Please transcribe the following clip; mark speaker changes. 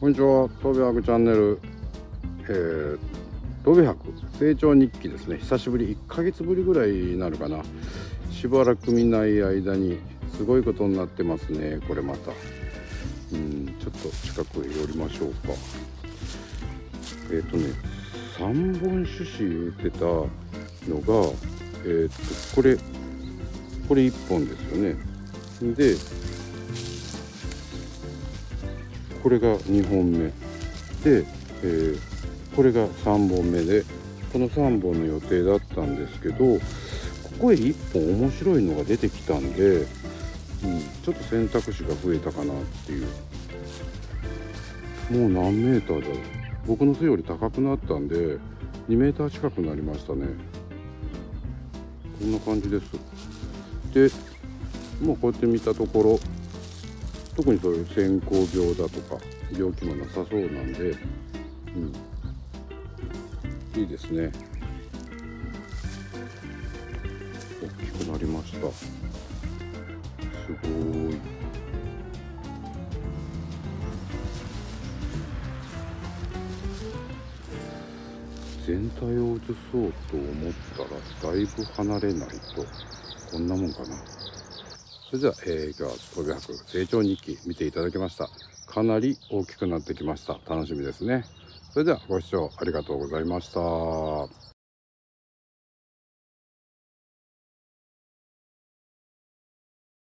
Speaker 1: こんにちは、トビハクチャンネル、トビハク成長日記ですね。久しぶり、1ヶ月ぶりぐらいになるかな。しばらく見ない間にすごいことになってますね。これまたちょっと近くへ寄りましょうか。3本種子言ってたのがこれ1本ですよね。でこれが2本目で、これが3本目で、この3本の予定だったんですけど、ここへ1本面白いのが出てきたんで、ちょっと選択肢が増えたかなっていう。もう何メーターだろう。僕の背より高くなったんで2メーター近くなりましたね。こんな感じです。でもうこうやって見たところ、特にそういう先行病だとか病気もなさそうなんで、いいですね。大きくなりました。すごい。全体を映そうと思ったらだいぶ離れないとこんなもんかな。それでは、今日はトビハク成長日記見ていただきました。かなり大きくなってきました。楽しみですね。それではご視聴ありがとうございました。